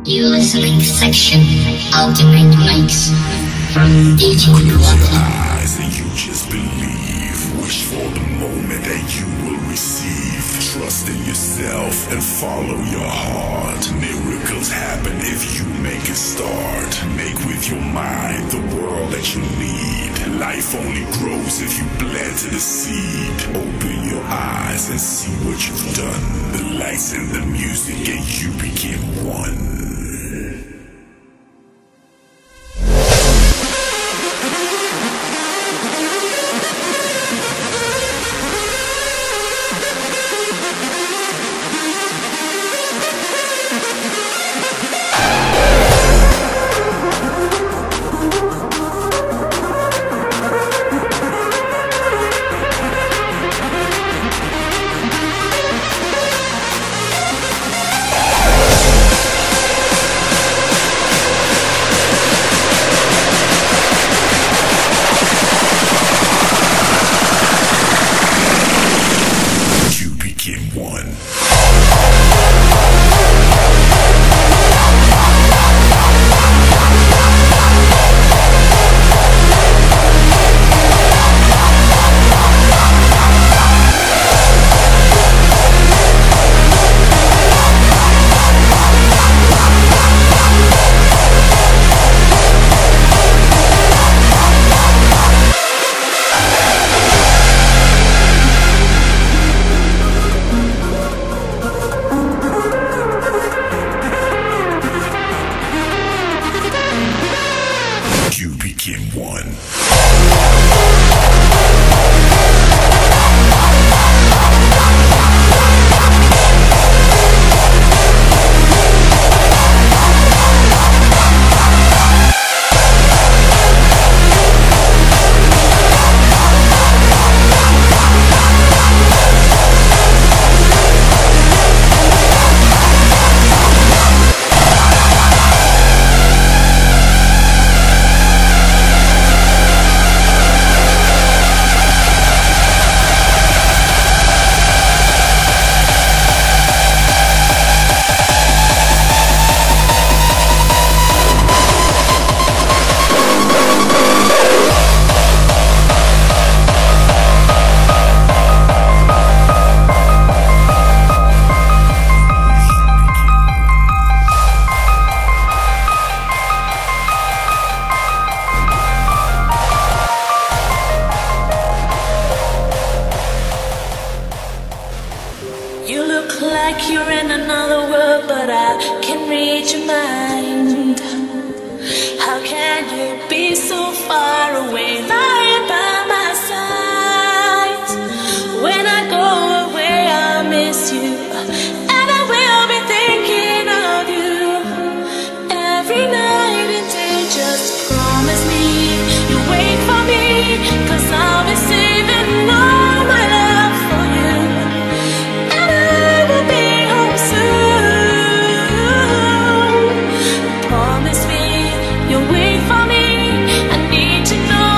You listening section, ultimate mix from DJ Close your Qaty. eyes and you just believe. Wish for the moment that you will receive. Trust in yourself and follow your heart. Miracles happen if you make a start. Make with your mind the world that you need. Life only grows if you plant the seed. Open your eyes and see what you've done. The lights and the music and you became one. You look like you're in another world, but I can read your mind. How can you be so far away, lying by my side? When I go away, I'll miss you, and I will be thinking of you every night and day. Just promise me you'll wait for me, 'cause I'll be saving all my love for you. Promise me you'll wait for me. I need to know.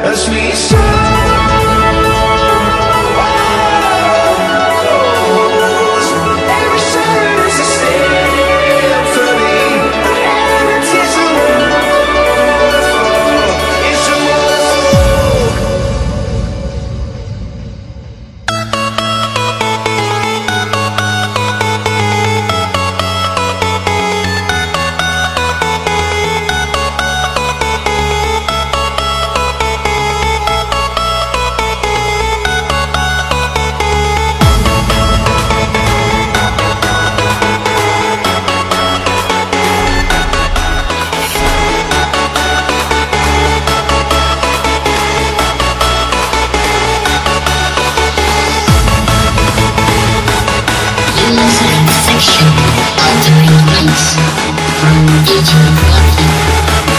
Touch me so. Section altering mix from DJ Qaty.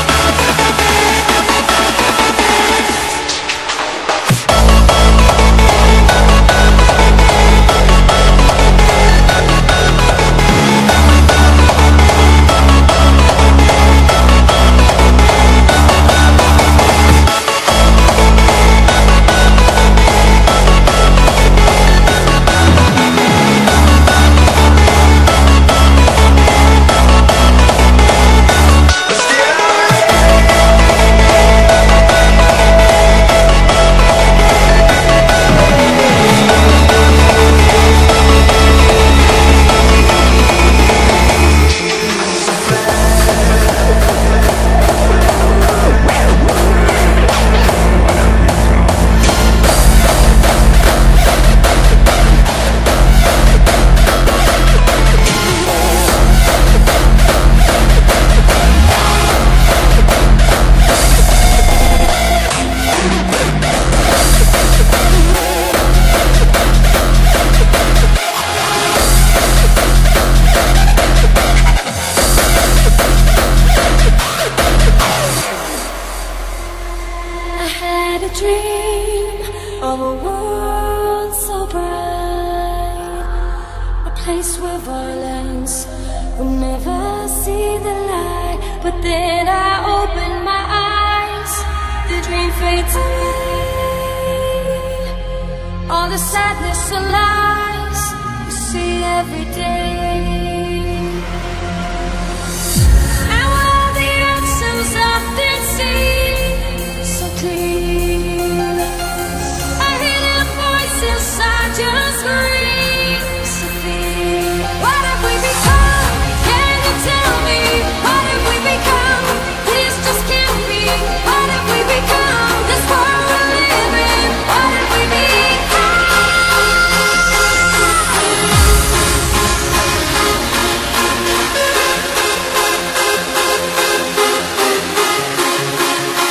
Dream of a world so bright, a place where violence will never see the light. But then I open my eyes, the dream fades away. All the sadness and lies you see every day. And while the answers often seem so clear, just screams of fear. What have we become? Can you tell me? What have we become? This just can't be. What have we become? This world we live in. What have we become?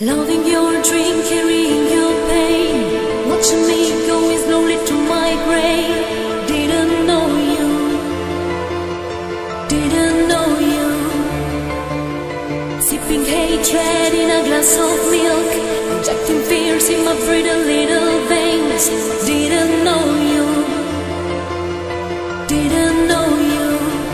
Loving your dream, carrying your pain, watching me going slowly to my grave. Didn't know you, didn't know you. Sipping hatred in a glass of milk, injecting fears in my pretty little veins. Didn't know you, didn't know you.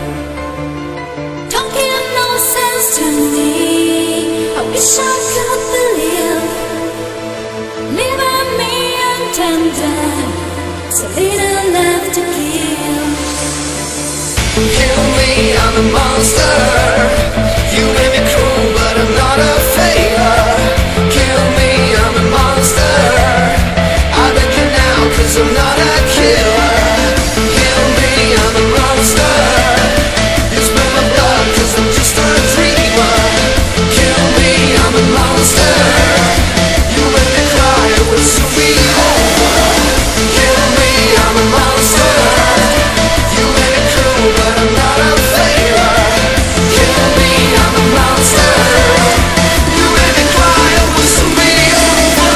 Talking nonsense to me, I wish I could believe. Leaving me untended, so little left to give. Kill me, I'm a monster. You may be cruel, but I'm not a failure. Kill me, I'm a monster. I beg you now, 'cause I'm not a killer. Kill me, I'm a monster. You spill my blood, 'cause I'm just a dreamer. Kill me, I'm a monster. You make me cry, it will soon be over. Kill me, I'm a monster. You may be cruel, but I'm not a failure. Kill me, I'm a monster. You make me cry, it will soon be over.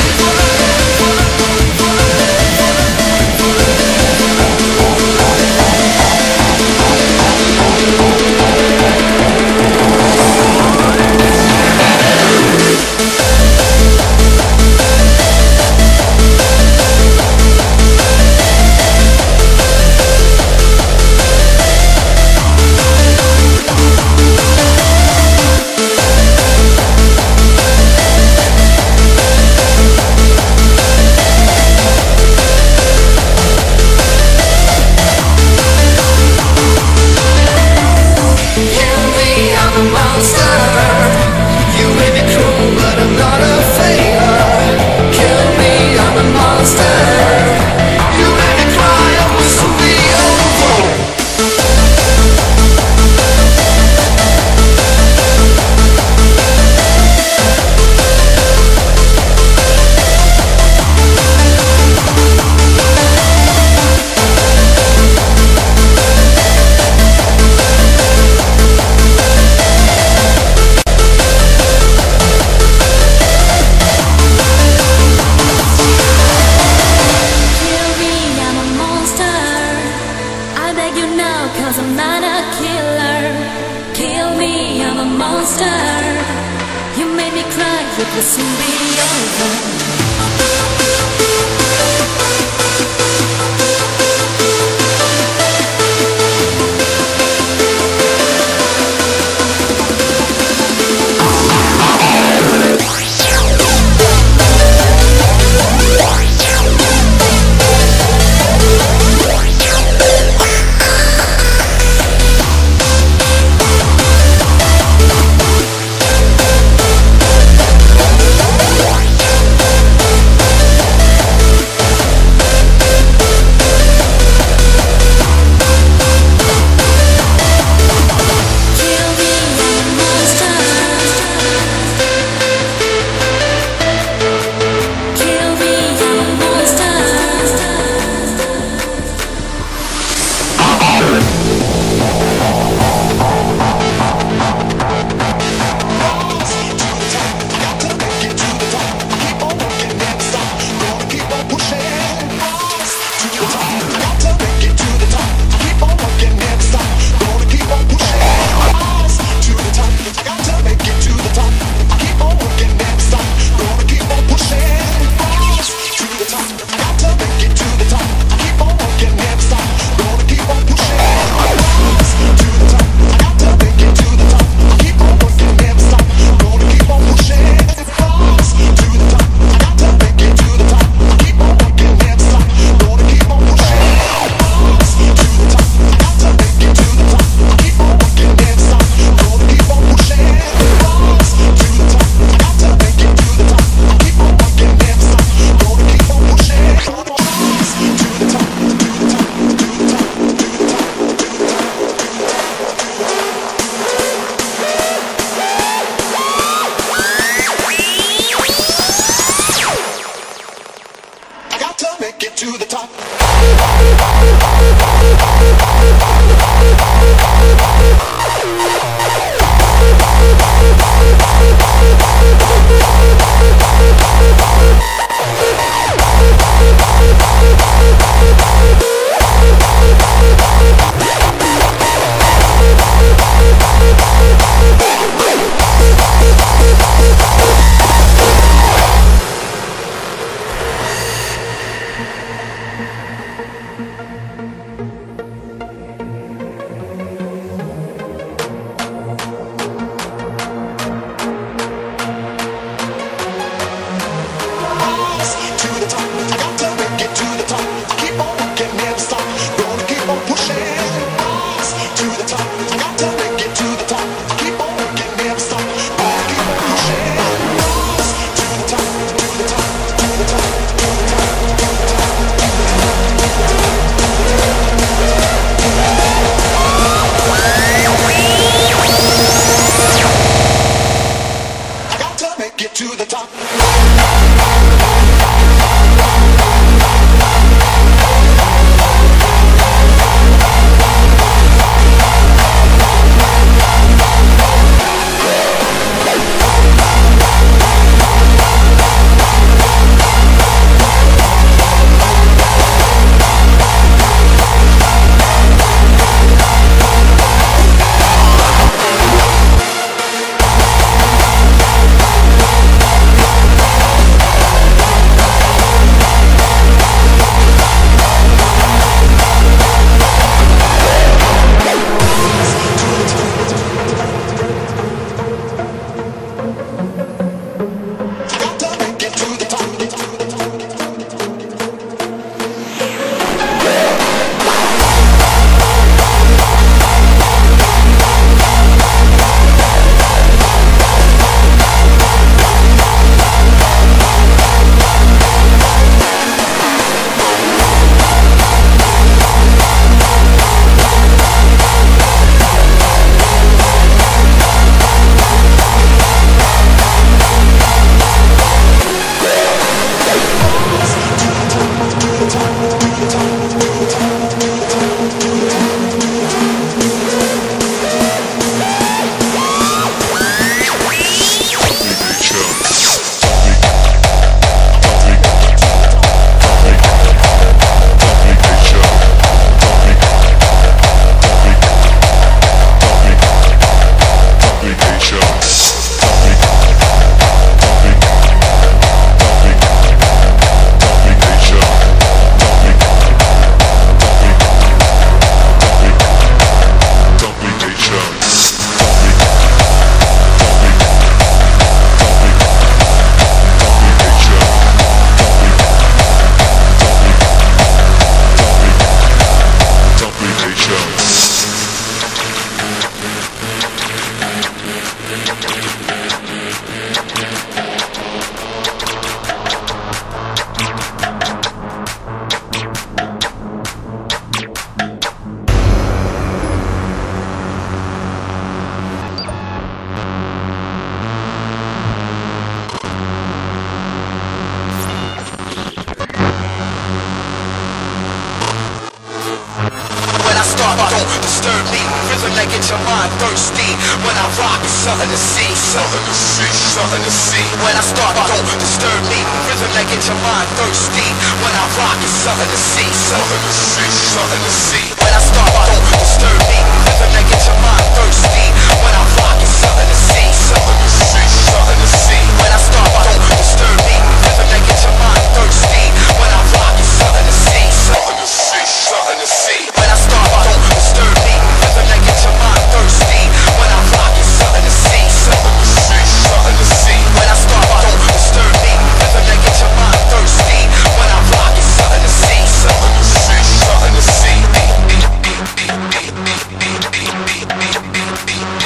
Kill me, I'm a monster. You may be cruel, but I'm not a failure. Kill me, I'm a monster. You make me cry, it will soon be over. Kill me, I'm a monster. I beg you now, 'cause I'm not a killer. Kill me, I'm a monster. You made me cry, it will soon be over. Kill me, I'm a monster. Kill me, I'm a monster. Make it to the top. Kill don't disturb me. Rhythm that gets your mind thirsty. When I rock, it's something to see. Something to see, something to see. When I start, don't disturb me. Rhythm that gets your mind thirsty. When I rock, it's something to see. Something to see, something to see. When I start, don't disturb me. Rhythm that gets your mind thirsty. When I rock, it's something to see. Something to see, something to see. When I start, don't disturb me. Rhythm that gets your mind thirsty. When I rock, it's something to see. Something to see, something to see. When I start, don't disturb me. Rhythm that gets your mind thirsty. When I rock, it's something to see. Something to see, something to see. When I start, don't disturb me. Rhythm that gets your mind thirsty. When I rock, it's something to see. Something to see, something to see.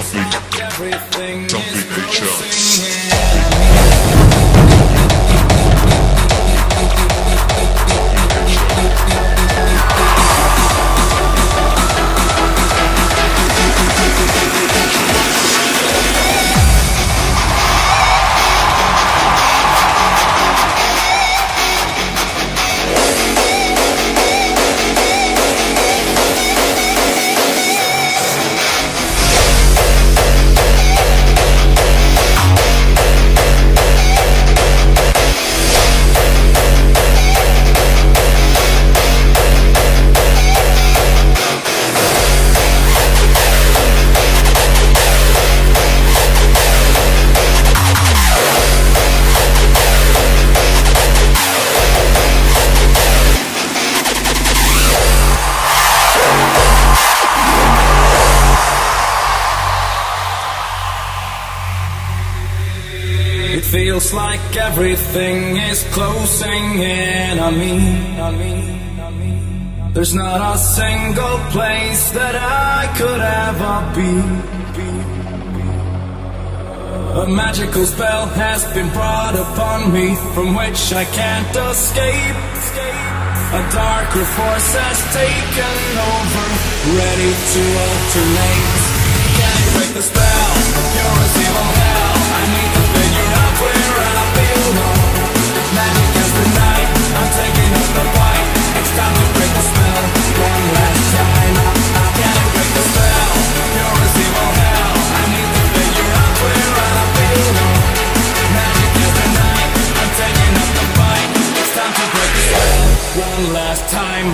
Everything is closing in. Feels like everything is closing in on me. There's not a single place that I could ever be. A magical spell has been brought upon me from which I can't escape. A darker force has taken over, ready to alternate. Can you break the spell? You're a zero hell. I need to figure out where I belong. Magic is the night, I'm taking up the fight. It's time to break the spell, one last time. Can you break the spell? You're a zero hell. I need to figure out where I belong. Magic is the night, I'm taking up the fight. It's time to break the spell, one last time.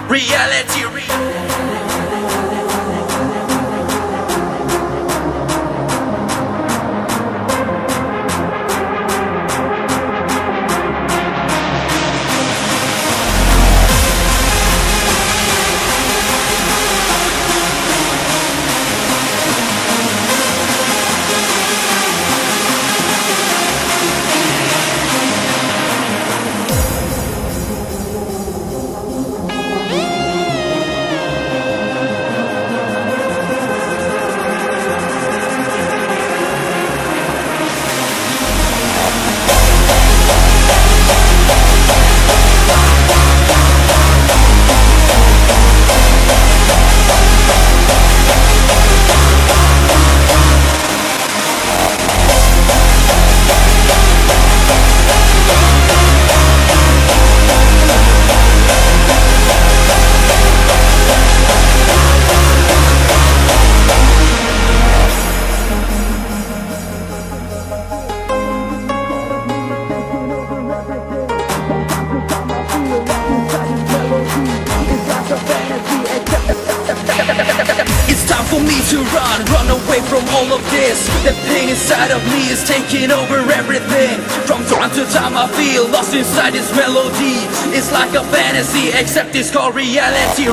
reality. Run away from all of this. The pain inside of me is taking over everything. From time to time I feel lost inside this melody. It's like a fantasy, except it's called reality.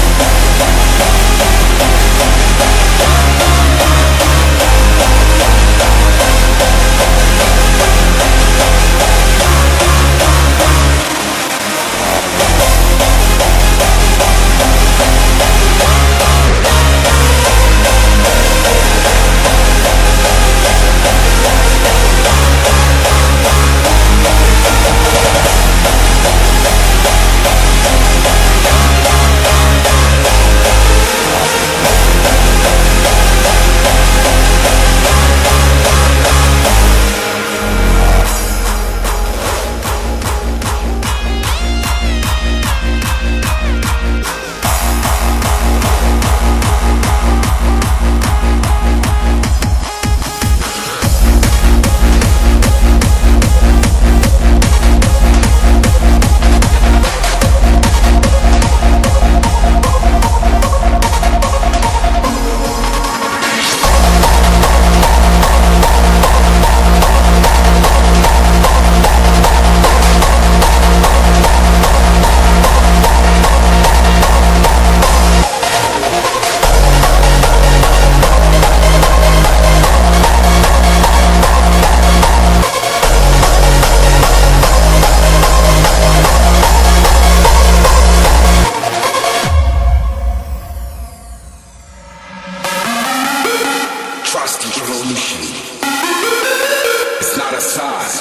Trust the evolution. It's not a sign.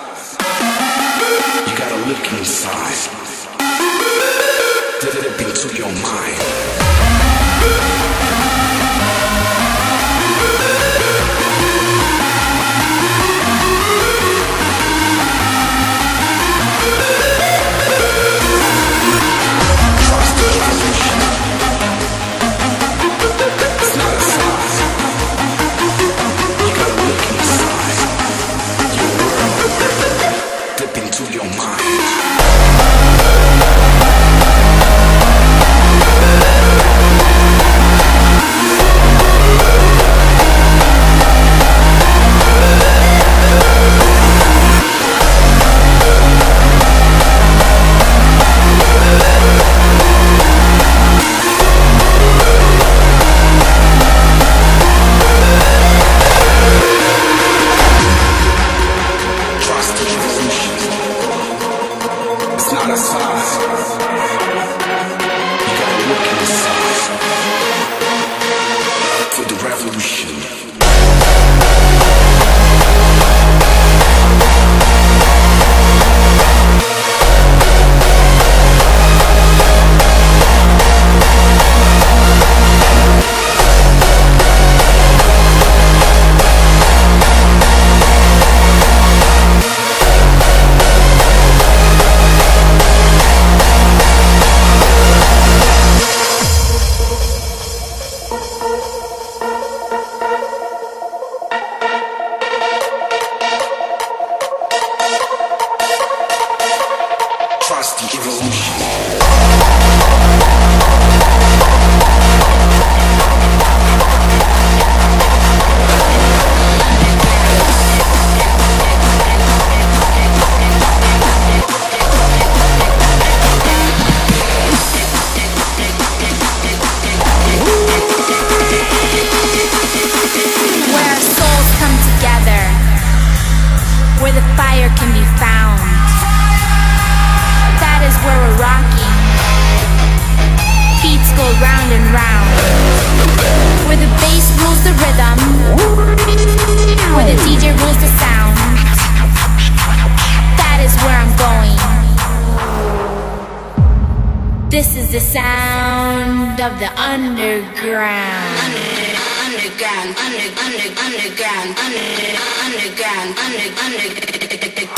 You gotta look inside. Dip into your mind. This is the sound of the underground. Underground, underground, underground.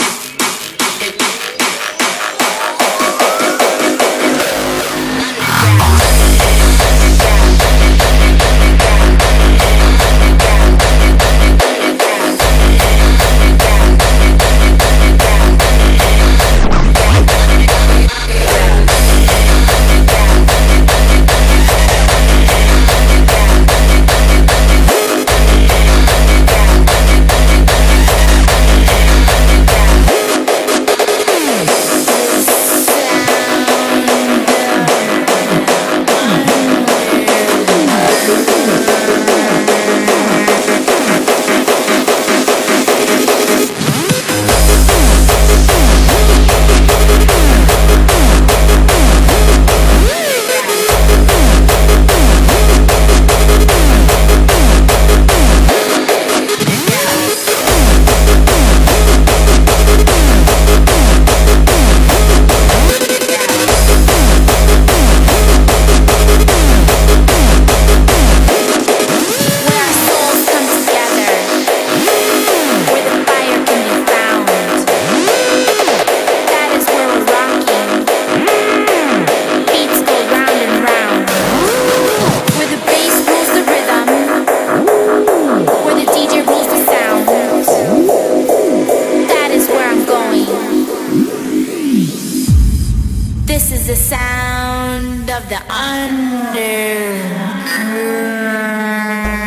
This is the sound of the underground.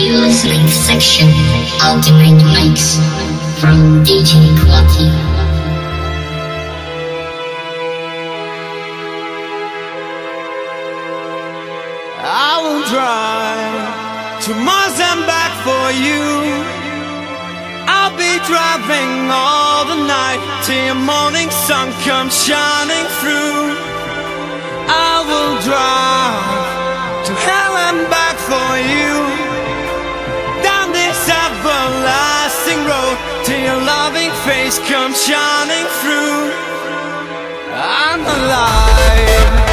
You listening section, ultimate mix from DJ Qaty. I will drive to Mars and back for you. I'll be driving all the night till your morning sun comes shining through. I will drive to hell and back for you, down this everlasting road till your loving face comes shining through. I'm alive.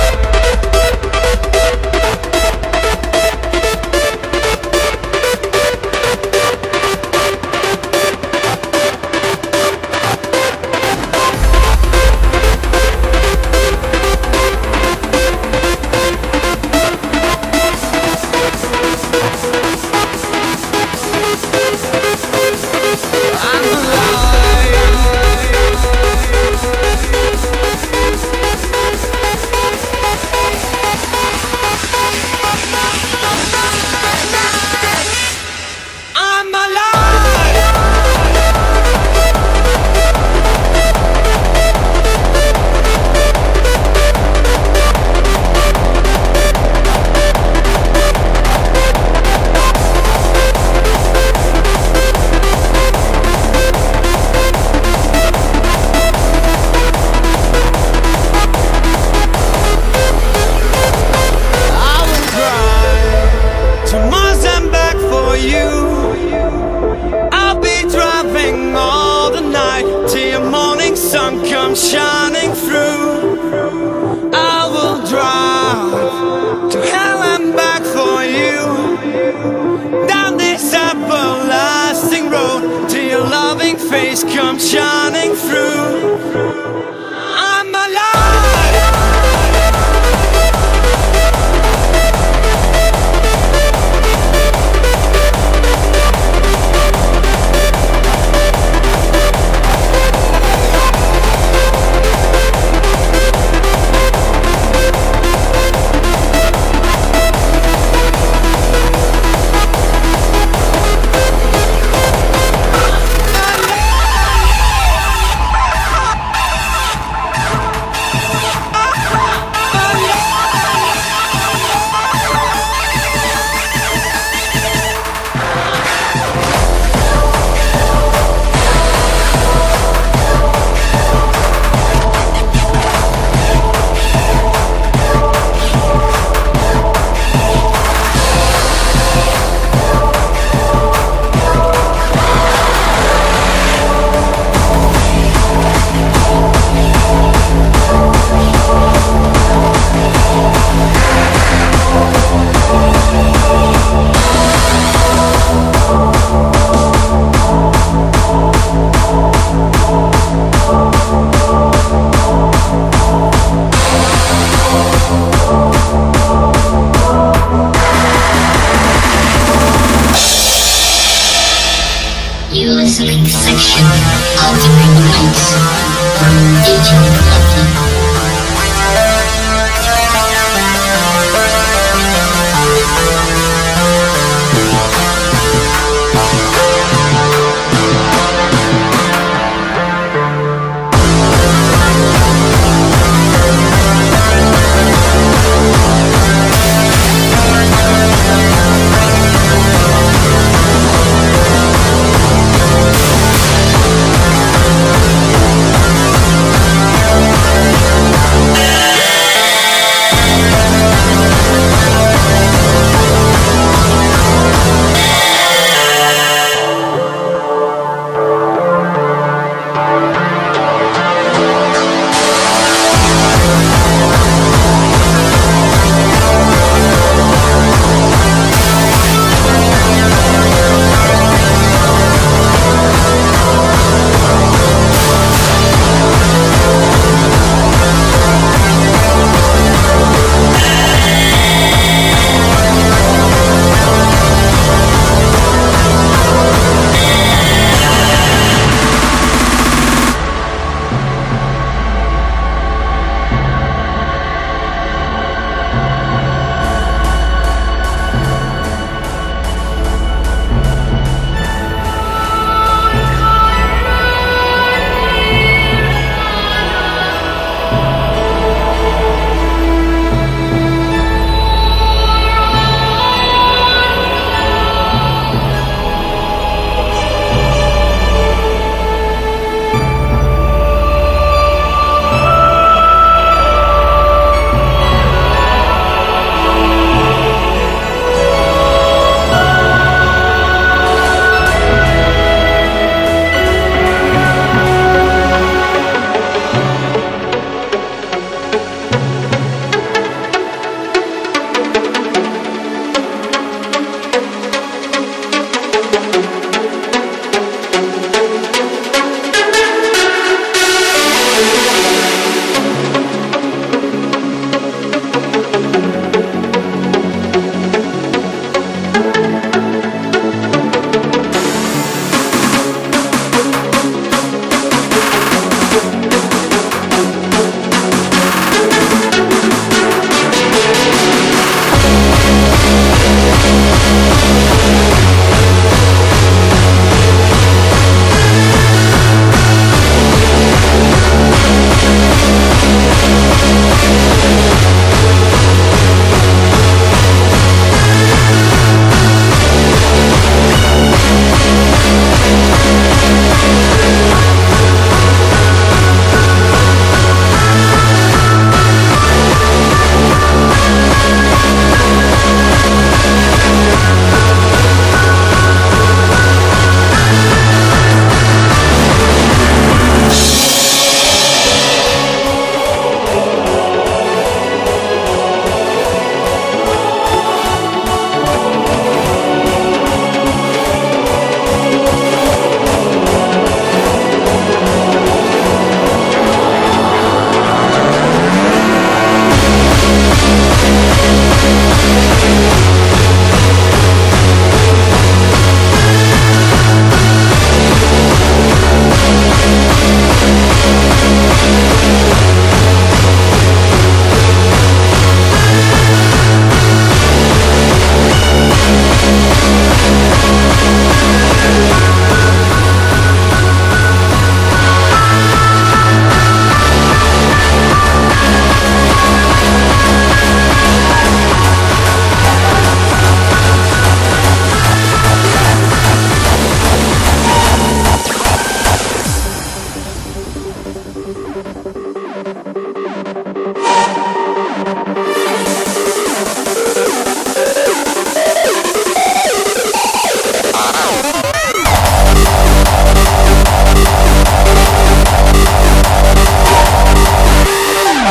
Shining through, I will drive to hell and back for you, down this everlasting road till your loving face comes shining through. I'm alive.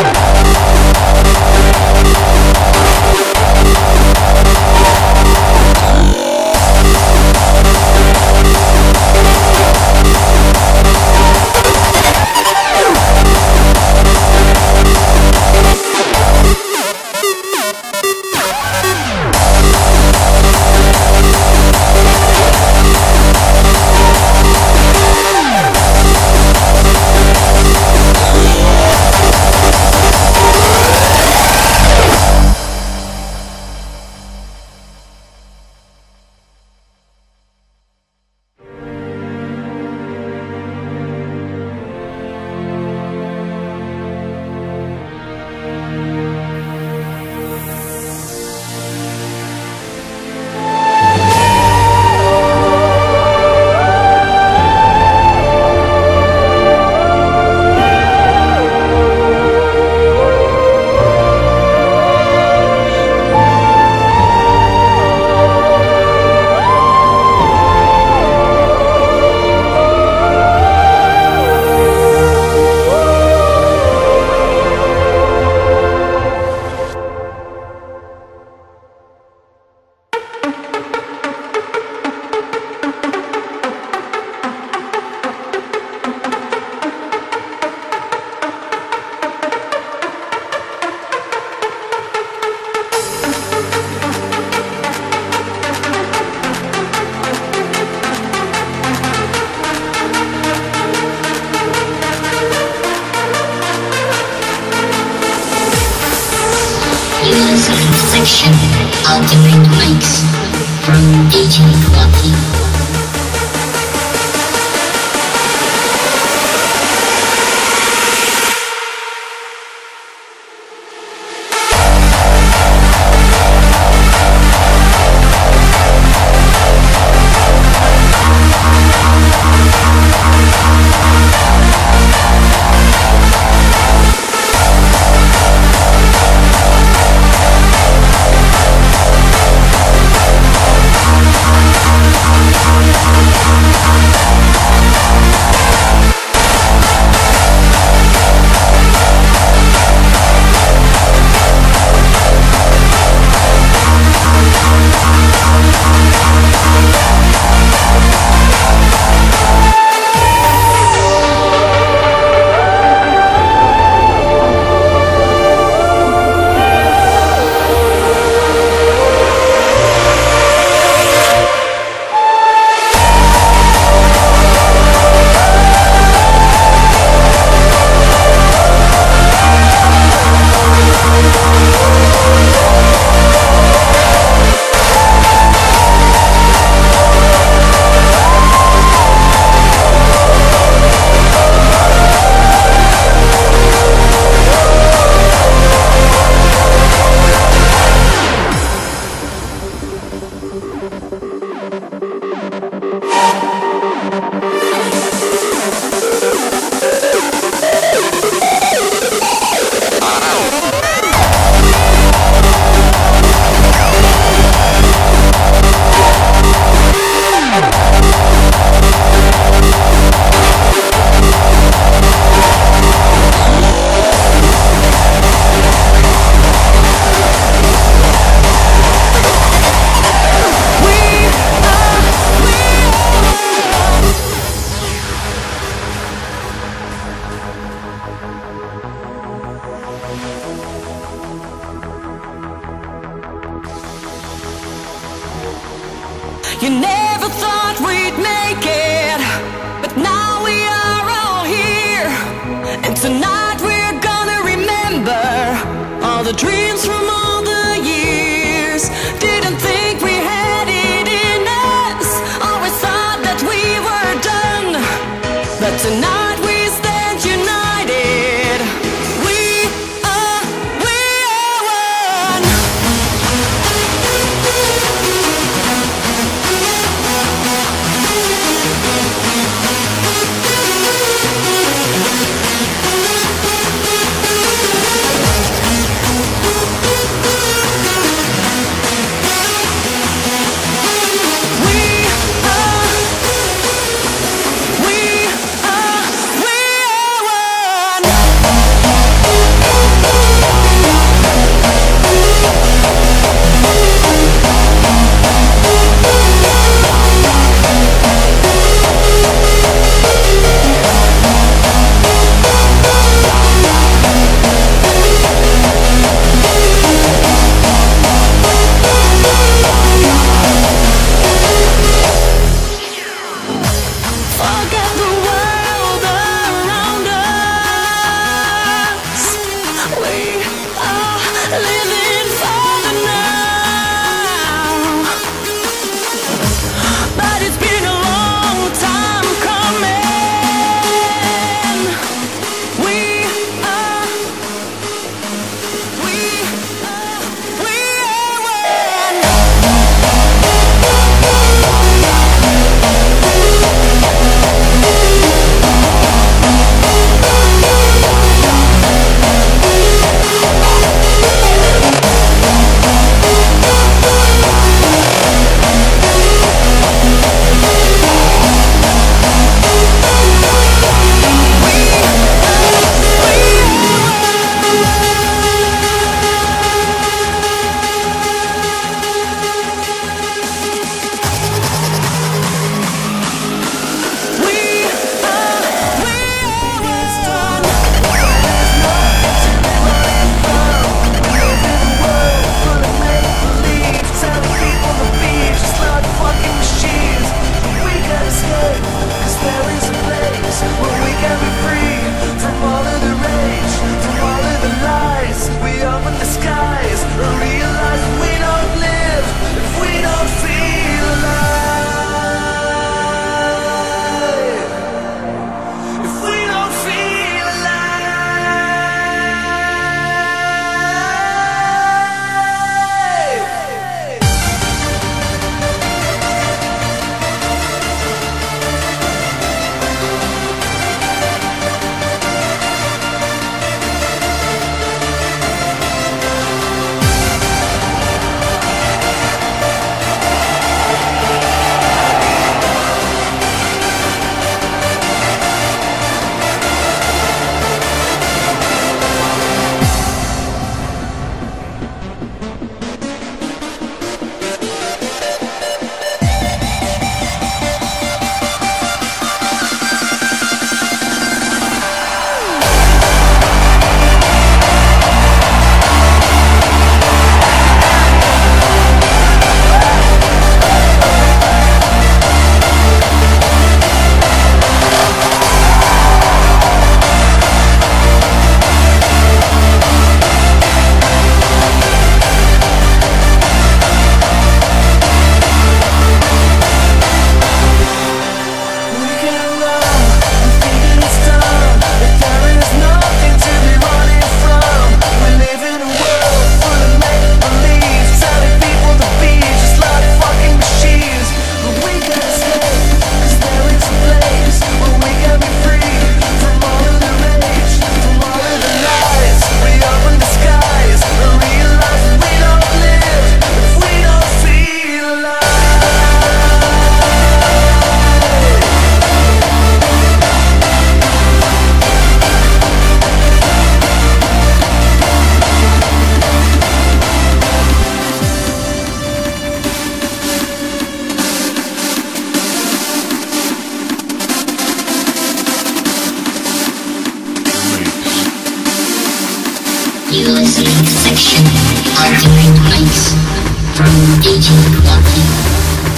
Qaty Hard Section, ultimate mix from DJ Qaty. You never thought we'd make it, but now we are all here. And tonight we're gonna remember all the dreams from all the years. Didn't think we had it in us, always thought that we were done, but tonight we stand united. We are one. You listening to Section Ultimate Mix from DJ Qaty.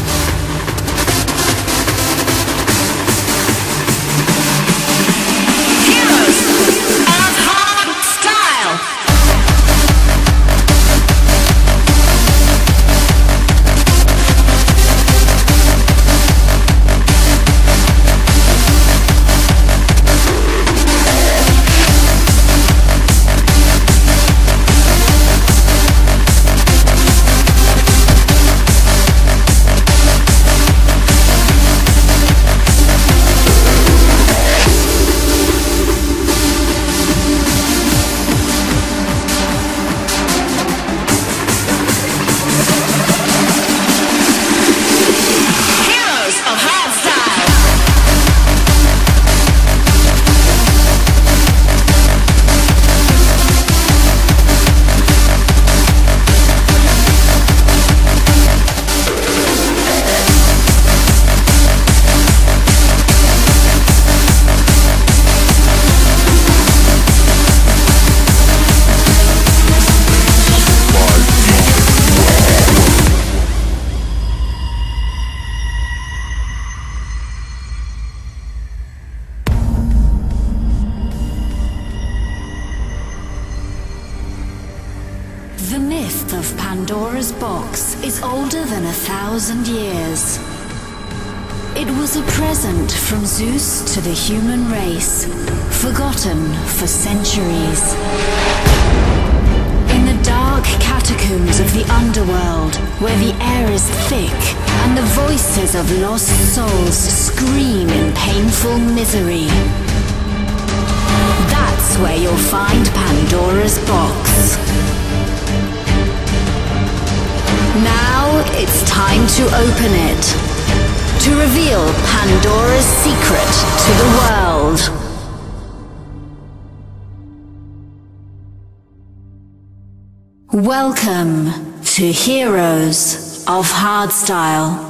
The myth of Pandora's box is older than 1,000 years. It was a present from Zeus to the human race, forgotten for centuries. In the dark catacombs of the underworld, where the air is thick and the voices of lost souls scream in painful misery, that's where you'll find Pandora's box. Now it's time to open it, to reveal Pandora's secret to the world. Welcome to Heroes of Hardstyle.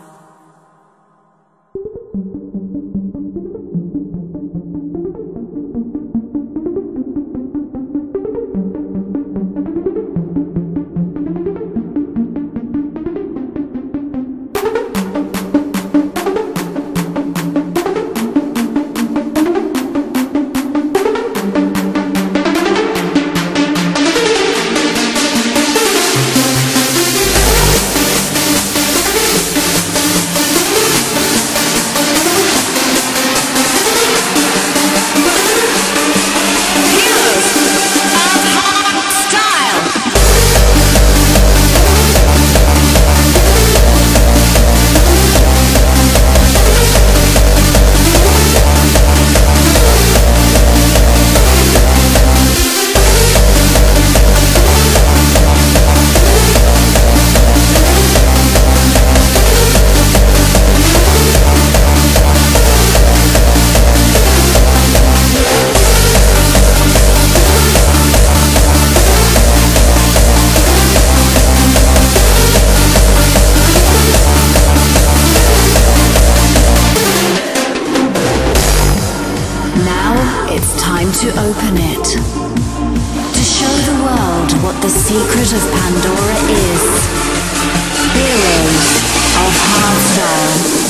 To open it, to show the world what the secret of Pandora is. Heroes of Hardstyle.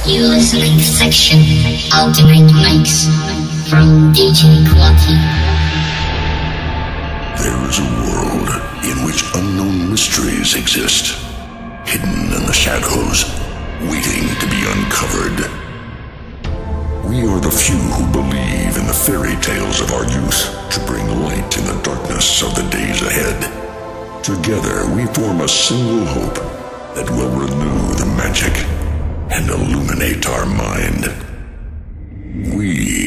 You listening section, ultimate mix from DJ Qaty. There is a world in which unknown mysteries exist, hidden in the shadows, waiting to be uncovered. We are the few who believe in the fairy tales of our youth to bring light in the darkness of the days ahead. Together we form a single hope that will renew the magic and illuminate our mind. We